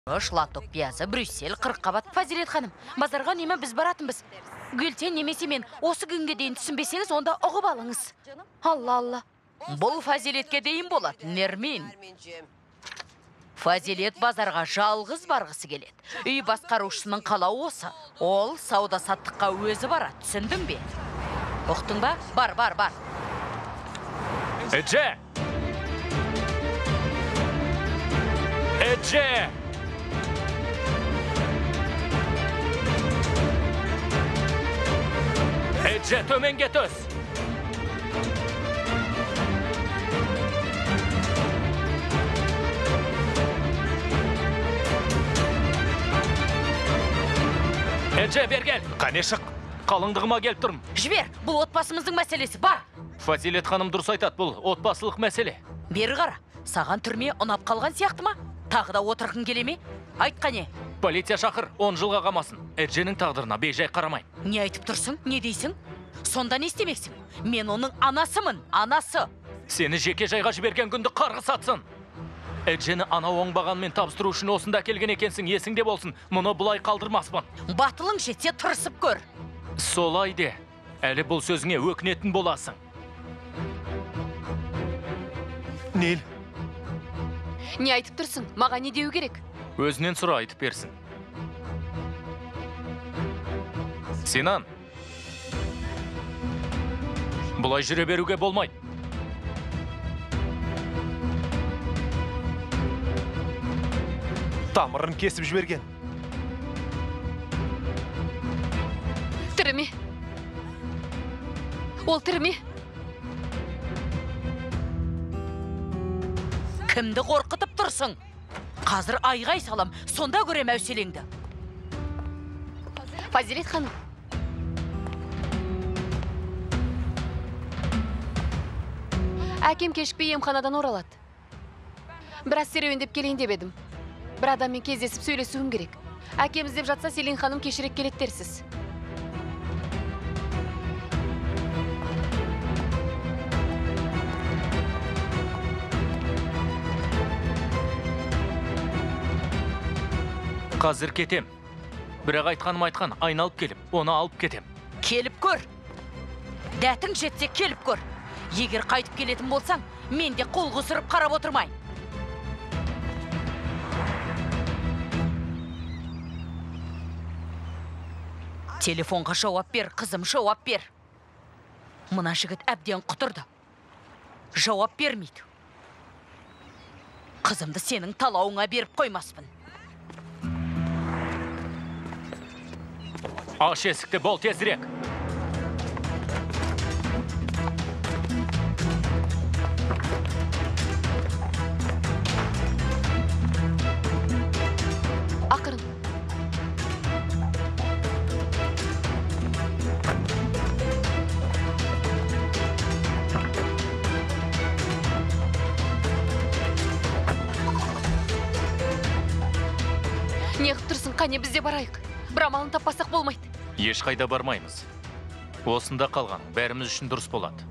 Латок пиязы, Брюссель, Қырыққабат. Фазилет ханым, базарға неме біз баратынбыз. Гүлтен немесе мен осы күнге дейін түсінбесеңіз, онда ұғып алыңыз. Алла. Бұл Фазилетке дейін болады, Нермин. Фазилет базарға жалғыз барғысы келеді. Үй басқарушысының қалауы осы. Ол сауда-саттыққа өзі барады, түсіндің бе? Ұқтың ба? Бар. Эдже! Эдже, төменге төс! Эдже, бергел! Қане шық! Қалыңдығыма келіп тұрм. Жібер, бұл отбасымыздың мәселесі бар. Фазилет ханым дұрыс айтады, бұл отбасылық мәселе. Бері қара, саған түрме ұнап қалған сияқты ма? Тағы да отырғың келе ме? Айт қане. Полиция шақыр, 10 жылға қамасын. Эдженің тағдырына бейжай қарамайм. Не айтып тұрсың? Не дейсің? Сонда не істемексің? Мен оның анасымын, анасы. Сені жеке жайға жіберген күнді қарғыс атсын. Эджені ана оңбағанмен табыстыру үшін осында келген екенсің, есіңде болсын. Мұны бұлай қалдырмаспын. Батылың жетсе тырысып көр. Солай де, әлі бұл сөзіңе өкінетін боласың. Нел? Не айтып тұрсың? Маған не деу керек? Өзінен сұра айтып берсін. Синан, бұлай жүре беруге болмайды. Тамырын кесіп жіберген. Тірі ме? Ол тірі ме? Кімді қорқытып тұрсың? Қазір айғай салам, сонда көрем әуселеңді. Фазилет ханым. Әкем кешікпей емханадан оралады. Біраз серуендеп келейін деп едім. Бір адаммен кездесіп сөйлесуім керек. Әкем іздеп жатса, Селин ханым кешірек келеді дерсіз. Қазір кетем. Бірақ айтқаным айтқан, айналып келіп, оны алып кетем. Келіп көр. Дәтің жетсе келіп көр. Егер қайтып келетін болсаң, мен де қол қусырып қарап отырмай. Телефонға жауап бер, қызым, жауап бер. Мына жігіт әбден құтырды. Жауап бермейді. Қызымды сенің талауыңа беріп қоймаспын. Аш есікті, бол тезірек. Ақырын. Неғып тұрсың, қане бізде барайық. Бір амалын таппасақ болмайды. Ешқайда бармаймыз. Осында қалған бәріміз үшін дұрыс болады.